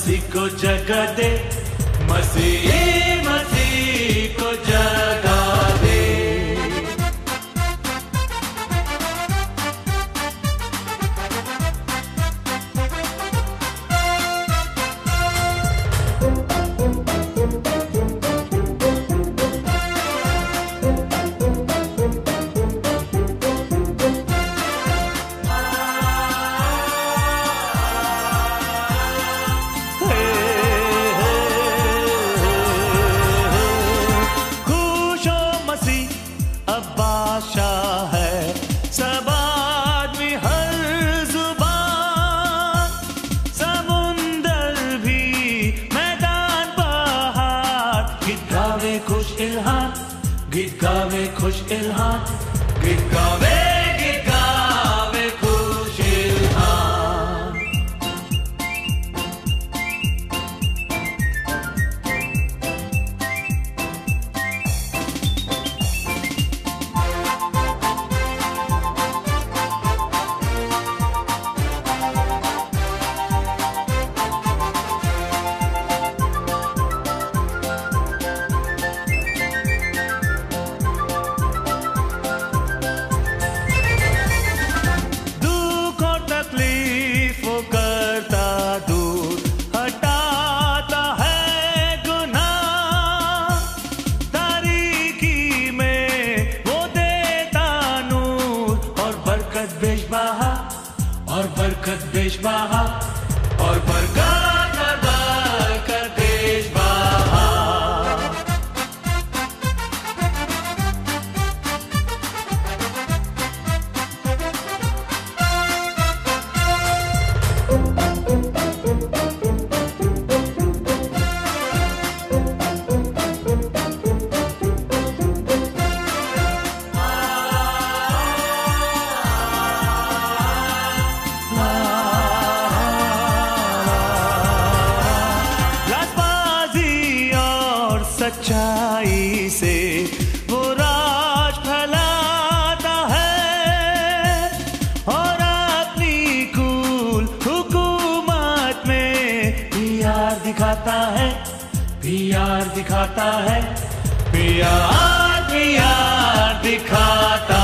मसीह को जगा दे, मसीह मसीह को जगा दे। गीत गावे खुश इल्हाम, गीत गावे खुश इल्हाम। और बरकत बेशबहा और बरकत बेशबहा। सच्चाई से वो राज फैलाता है और अपनी कुल हुकूमत में प्यार दिखाता है, प्यार दिखाता है, प्यार दिखाता